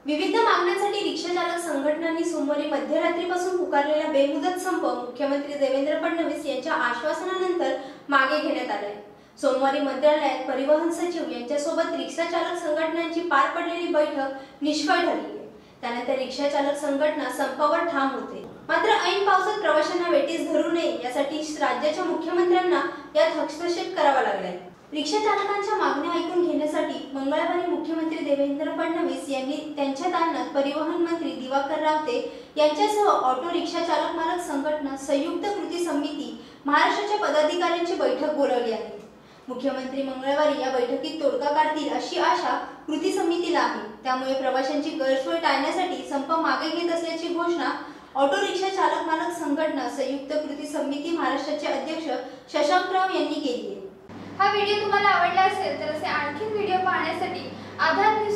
विविध मागण्यांसाठी रिक्षा चालक संघटनांनी सोमवारी मध्यरात्रीपासून पुकारलेला बेमुदत संप मुख्यमंत्री देवेंद्र फडणवीस यांच्या आश्वासनानंतर मागे घेण्यात आलाय। सोमवारी मंत्रालयात परिवहन सचिव यांच्यासोबत रिक्षा चालक संघटनांची पार पडलेली बैठक निष्फळ ठरली आहे। त्यानंतर रिक्षा चालक संघटना संपावर ठाम होते। मात्र ऐन पावसात प्रवाशांना वेठीस धरू नये यासाठी राज्याच्या मुख्यमंत्र्यांना यात हस्तक्षेप करावा लागलाय। रिक्षा चालकांच्या मागण्या ऐकून घेण्यासाठी मंगळवारी मुख्यमंत्री देवेंद्र फडणवीस यांनी त्यांच्या दालनात परिवहन मंत्री दिवाकर रावते यांच्यासह ऑटो रिक्षा चालक मालक संघटना संयुक्त कृती समिती महाराष्ट्राच्या पदाधिकाऱ्यांची बैठक बोलावली आहे। मुख्यमंत्री मंगळवारी या बैठकीत तोडगा काढतील अशी आशा कृती समितीला आहे। त्यामुळे प्रवाशांची गैरसोय टाळण्यासाठी संप मागे घेत असल्याची घोषणा ऑटो रिक्षा चालक मालक संघटना संयुक्त कृती समिती महाराष्ट्राचे अध्यक्ष शशांकराव यांनी केली आहे। हा व्हिडिओ तुम्हाला आवडला असेल तर असे आणखी व्हिडिओ पाहण्यासाठी आधार